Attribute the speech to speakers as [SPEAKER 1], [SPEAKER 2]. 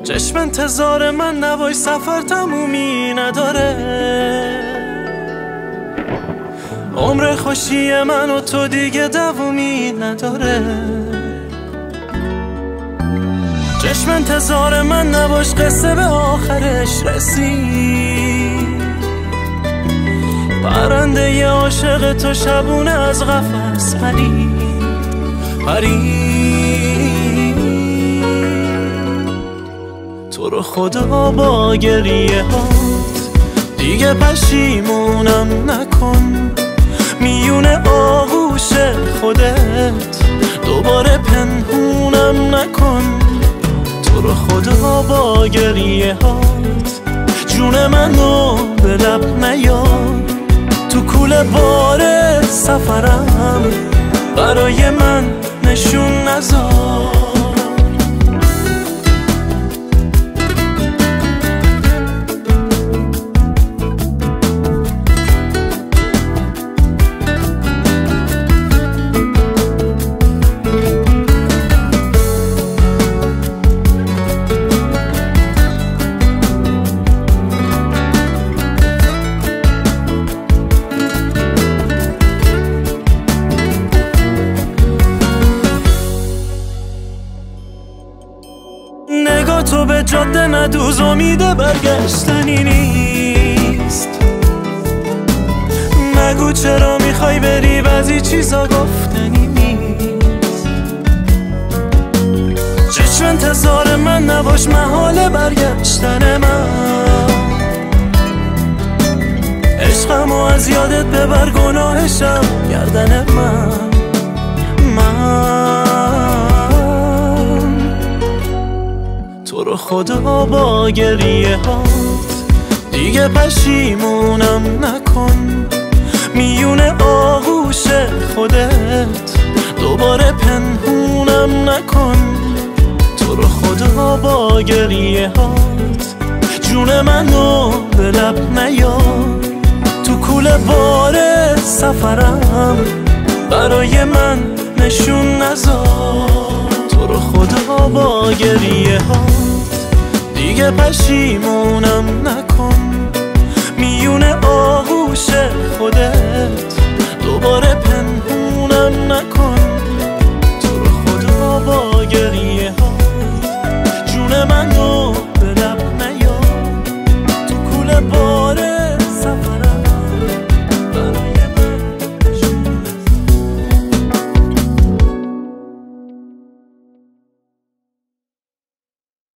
[SPEAKER 1] چشم انتظار من نوای سفر تمومی نداره. عمر خوشی من و تو دیگه دوامی نداره. چشم انتظار من نباش، قصه به آخرش رسید. پرنده ی عاشق تو شبونه از قفس پرید. تو رو خدا با گریه هات دیگه پشیمونم نکن. میون آغوش خودت دوباره پنهونم نکن. تو رو خدا با گریه هات جون منو به لب نیار. تو کوله بار سفرم برای من نشون نذار. نگاه تو به جاده ندوز، امید برگشتنی نیست. نگو چرا میخوای بری، بعضی چیزا گفتنی نیست. چشم انتظار من نباش، محال برگشتن من. عشقمو از یادت ببر، گناهشم گردن من. تو رو خدا با گریه هات دیگه پشیمونم نکن. میون آغوش خودت دوباره پنهونم نکن. تو رو خدا با گریه هات جون منو به لب نیار. تو کوله بار سفرم برای من نشون نذار. تو رو خدا با گریه هات دیگه پشیمونم نکن. میون آغوش خودت دوباره پنهونم نکن.